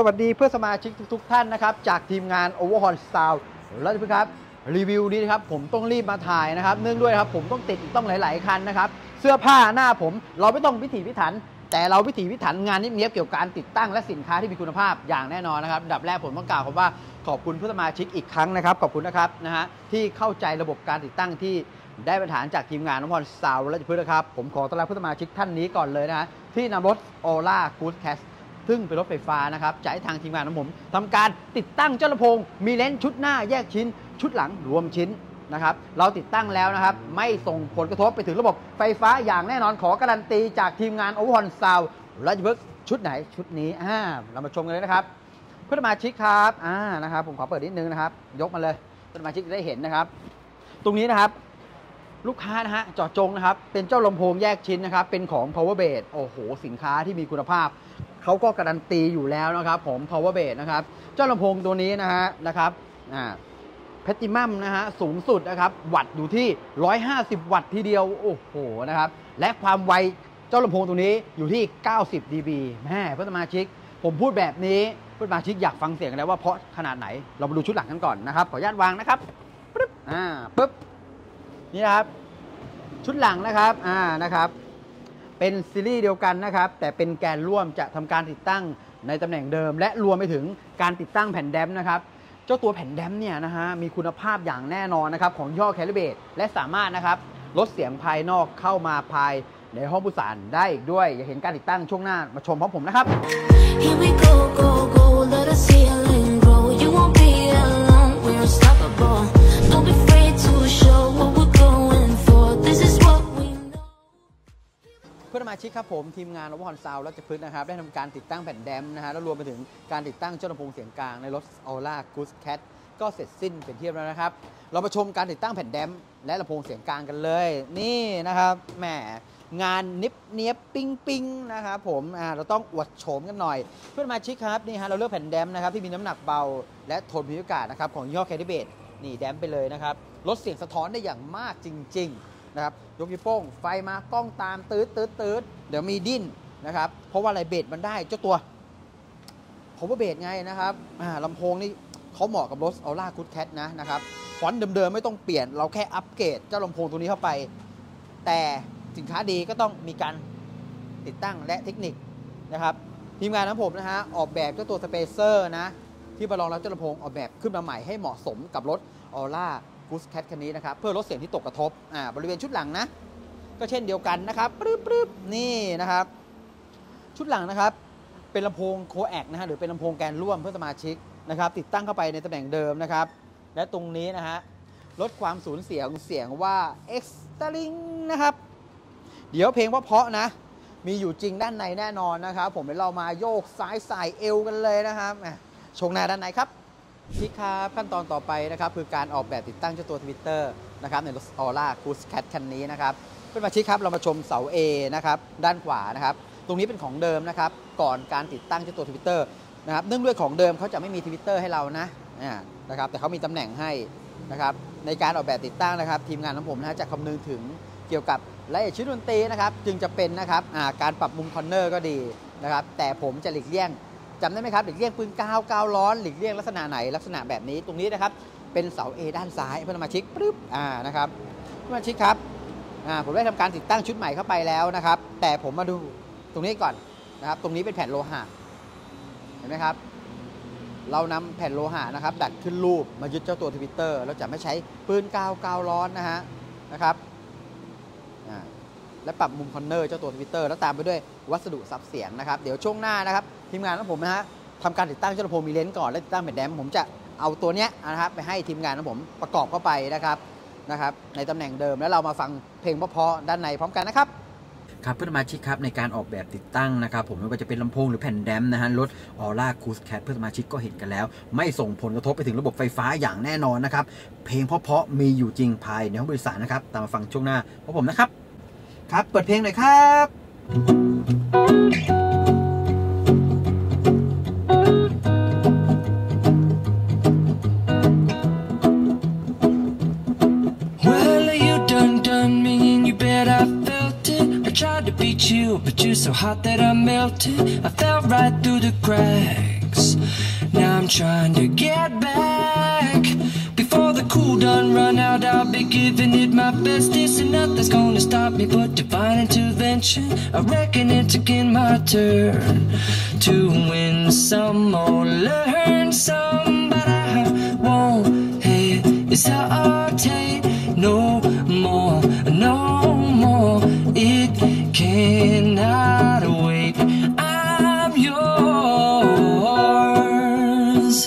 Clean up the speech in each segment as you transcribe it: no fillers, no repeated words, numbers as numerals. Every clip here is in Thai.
วัสดีเพื่อนสมาชิกทุกท่านนะครับจากทีมงาน Overhaul Sound แล้วครับรีวิวนี้นะครับผมต้องรีบมาถ่ายนะครับเนื่องด้วยครับผมต้องติดต้องหลายๆคันนะครับเสื้อผ้าหน้าผมเราไม่ต้องพิถีพิถันแต่เราพิถีพิถันงานนี้เนี้ยเกี่ยวกับการติดตั้งและสินค้าที่มีคุณภาพอย่างแน่นอนนะครับอันดับแรกผมต้องกล่าวคำว่าขอบคุณผู้สมาชิกอีกครั้งนะครับขอบคุณนะครับที่เข้าใจระบบการติดตั้งที่ได้มาตรฐานจากทีมงาน Overhaul Sound และเพื่อนนะครับผมขอต้อนรับผู้สมาชิกท่านนี้ก่อนเลยนะฮะที่นำรถ Aura Cruise Castซึ่งเป็นรถไฟฟ้านะครับจะให้ทางทีมงานของผมทำการติดตั้งเจ้าลำโพงมีเลนส์ชุดหน้าแยกชิ้นชุดหลังรวมชิ้นนะครับเราติดตั้งแล้วนะครับไม่ส่งผลกระทบไปถึงระบบไฟฟ้าอย่างแน่นอนขอการันตีจากทีมงาน Overhaul Sound และจะเบิร์กชุดไหนชุดนี้เรามาชมกันเลยนะครับเพื่อนสมาชิกครับนะครับผมขอเปิดนิดนึงนะครับยกมาเลยเพื่อนสมาชิกจะได้เห็นนะครับตรงนี้นะครับลูกค้านะฮะเจาะจงนะครับเป็นเจ้าลำโพงแยกชิ้นนะครับเป็นของ Power Base โอ้โหสินค้าที่มีคุณภาพเขาก็การันตีอยู่แล้วนะครับผม Power Base นะครับเจ้าลำโพงตัวนี้นะครับแพทิมัมนะฮะสูงสุดนะครับวัตต์อยู่ที่150วัตต์ทีเดียวโอ้โหนะครับและความไวเจ้าลำโพงตัวนี้อยู่ที่90 dB แม่เพื่อนสมาชิกผมพูดแบบนี้เพื่อนสมาชิกอยากฟังเสียงกันแล้วว่าเพราะขนาดไหนเรามาดูชุดหลังกันก่อนนะครับขออนุญาตวางนะครับปึ๊บปึ๊บนี่นะครับชุดหลังนะครับนะครับเป็นซีรีส์เดียวกันนะครับแต่เป็นแกนร่วมจะทำการติดตั้งในตำแหน่งเดิมและรวมไปถึงการติดตั้งแผ่นแดมนะครับเจ้าตัวแผ่นแดมเนี่ยนะฮะมีคุณภาพอย่างแน่นอนนะครับของย่อแคลิเบตและสามารถนะครับลดเสียงภายนอกเข้ามาภายในห้องผู้โดยสารได้อีกด้วยอยากเห็นการติดตั้งช่วงหน้ามาชมพร้อมผมนะครับ Here we go, go, go, let us healing grow. You won't be alone, we're unstoppable. Don't be afraid to show what we're going for. This is what we know. เพื่อนสมาชิกครับผมทีมงาน Overhaul Sound และจะพื้นนะครับได้ทำการติดตั้งแผ่นแดมนะฮะแล้วรวมไปถึงการติดตั้งเจ้าลำโพงเสียงกลางในรถ Aura Cruise Cast ก็เสร็จสิ้นเป็นที่เรียบร้อยแล้วนะครับเรามาชมการติดตั้งแผ่นแดมและลำโพงเสียงกลางกันเลยนี่นะครับแหมงานนิบเนียบปิ้งปิ้งนะครับผมเราต้องอวดโฉมกันหน่อยเพื่อนสมาชิกครับนี่ฮะเราเลือกแผ่นแดมนะครับที่มีน้ำหนักเบาและทนพิวอากาศนะครับของยี่ห้อแคดิเบตนี่แดมไปเลยนะครับลดเสียงสะท้อนได้อย่างมากจริงๆนะครับยกนิ้วโป้งไฟมากล้องตามตืดเดี๋ยวมีดิ้นนะครับเพราะว่าอะไรเบสมันได้เจ้าตัวpower baseไงนะครับลำโพงนี่เขาเหมาะกับรถ Aura Cruise Cast นะครับฟอนต์เดิมๆไม่ต้องเปลี่ยนเราแค่อัปเกรดเจ้าลำโพงตัวนี้เข้าไปแต่สินค้าดีก็ต้องมีการติดตั้งและเทคนิคนะครับทีมงานของผมนะฮะออกแบบเจ้าตัวสเปเซอร์นะที่มาลองรับเจ้าลำโพงออกแบบขึ้นมาใหม่ให้เหมาะสมกับรถ Aura Cruise Cast คันนี้นะครับเพื่อลดเสียงที่ตกกระทบบริเวณชุดหลังนะก็เช่นเดียวกันนะครับปึ๊บนี่นะครับชุดหลังนะครับเป็นลำโพงโคแอกนะฮะหรือเป็นลำโพงแกนร่วมเพื่อสมาชิกนะครับติดตั้งเข้าไปในตำแหน่งเดิมนะครับและตรงนี้นะฮะลดความสูญเสียงว่า Extring นะครับเดี๋ยวเพลงเพราะๆนะมีอยู่จริงด้านในแน่นอนนะครับผมเดี๋ยวเรามาโยกซ้ายสายเอวกันเลยนะครับชงหน้าด้านในครับที่ครับขั้นตอนต่อไปนะครับคือการออกแบบติดตั้งเจ้าตัวทวิตเตอร์นะครับในรถ Aura Cruise Cast คันนี้นะครับเป็นมาชิกครับเรามาชมเสา A นะครับด้านขวานะครับตรงนี้เป็นของเดิมนะครับก่อนการติดตั้งเจ้าตัวทวิตเตอร์นะครับเนื่องด้วยของเดิมเขาจะไม่มีทวิตเตอร์ให้เรานะครับแต่เขามีตำแหน่งให้นะครับในการออกแบบติดตั้งนะครับทีมงานของผมนะจะคำนึงถึงเกี่ยวกับรายละเอียดชิ้นดนตรีนะครับจึงจะเป็นนะครับการปรับมุมคอร์เนอร์ก็ดีนะครับแต่ผมจะหลีกเลี่ยงจำได้ไหมครับหลีกเลี่ยงปืนกาวร้อนหลีกเลี่ยงลักษณะไหนลักษณะแบบนี้ตรงนี้นะครับเป็นเสา A ด้านซ้ายเพื่อนสมาชิกปึ๊บนะครับเพื่อนสมาชิกครับผมได้ทำการติดตั้งชุดใหม่เข้าไปแล้วนะครับแต่ผมมาดูตรงนี้ก่อนนะครับตรงนี้เป็นแผ่นโลหะเห็นไหมครับเรานำแผ่นโลหะนะครับดัดขึ้นรูปมายึดเจ้าตัวทวิตเตอร์เราจะไม่ใช้ปืนกาวร้อนนะครับและปรับมุมคอร์เนอร์เจ้าตัวทวิตเตอร์แล้วตามไปด้วยวัสดุซับเสียงนะครับเดี๋ยวช่วงหน้านะครับทีมงานของผมนะฮะทำการติดตั้งเจ้าลำโพงมีเลนส์ก่อนแล้วติดตั้งแผ่นแดมผมจะเอาตัวเนี้ยนะครับไปให้ทีมงานของผมประกอบเข้าไปนะครับในตำแหน่งเดิมแล้วเรามาฟังเพลงเพราะๆด้านในพร้อมกันนะครับครับเพื่อนสมาชิกครับในการออกแบบติดตั้งนะครับผมไม่ว่าจะเป็นลำโพงหรือแผ่นแดมนะฮะรถ Aura Cruise Cast เพื่อนสมาชิกก็เห็นกันแล้วไม่ส่งผลกระทบไปถึงระบบไฟฟ้าอย่างแน่นอนนะครับเพลงเพราะๆมีอยู่จริงภายในห้องบริษัทนะครับตามมาฟังช่วงหน้าเพราะผมนะครับครับเปิดเพลงหน่อยครับ Tried to beat you, but you're so hot that I melted. I fell right through the cracks. I'm trying to get back. Before the cool done run out, I'll be giving it my best. This and nothing's gonna stop me but divine intervention. I reckon it's again my turn to win some or learn some, but I won't hesitate no more, no more. It cannot wait. I'm yours.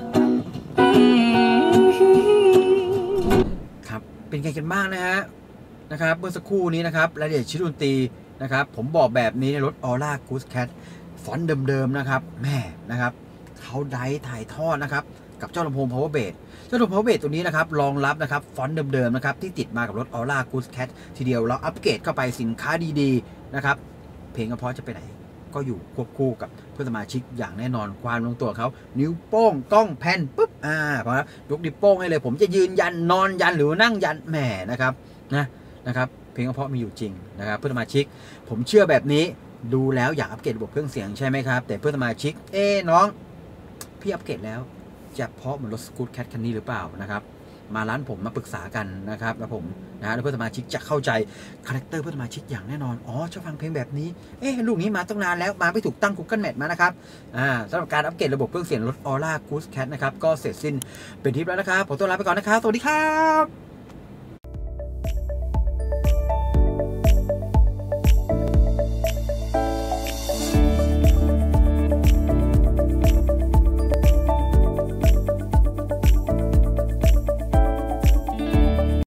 ครับเป็นไงกันบ้างนะครับเมื่อสักครู่นี้นะครับรายละเอียดชิ้นดนตรีนะครับผมบอกแบบนี้ในรถ Aura Goose Cat ฟอนต์เดิมๆนะครับแม่นะครับเขาได้ถ่ายทอดนะครับกับเจ้าลำโพง Power Bass เจ้าลำโพง Power Bass ตัวนี้นะครับรองรับนะครับฟอนต์เดิมๆนะครับที่ติดมากับรถ Aura Goose Cat ทีเดียวเราอัปเกรดเข้าไปสินค้าดีๆนะครับเพลงกระเพาะจะไปไหนก็อยู่ควบคู่กับเพื่อนสมาชิกอย่างแน่นอนความลงตัวเขานิ้วโป้งกล้องแผ่นปุ๊บพอยกนิ้วโป้งให้เลยผมจะยืนยันนอนยันหรือนั่งยันแหมนะครับเพลงกระเพาะมีอยู่จริงนะครับเพื่อนสมาชิกผมเชื่อแบบนี้ดูแล้วอยากอัปเกรดระบบเครื่องเสียงใช่ไหมครับแต่เพื่อนสมาชิกน้องพี่อัปเกรดแล้วจะเพาะเหมือนรถสกู๊ตแคทคันนี้หรือเปล่านะครับมาร้านผมมาปรึกษากันนะครับแล้วผมแล้วเพื่อนสมาชิกจะเข้าใจคาแรคเตอร์เพื่อนสมาชิกอย่างแน่นอนชอบฟังเพลงแบบนี้ลูกนี้มาตั้งนานแล้วมาไม่ถูกตั้ง Google Map มานะครับสำหรับการอัปเกรดระบบเครื่องเสียงรถ Aura Goose Cat นะครับก็เสร็จสิ้นเป็นที่แล้วนะครับผมต้องลาไปก่อนนะครับสวัสดีครับ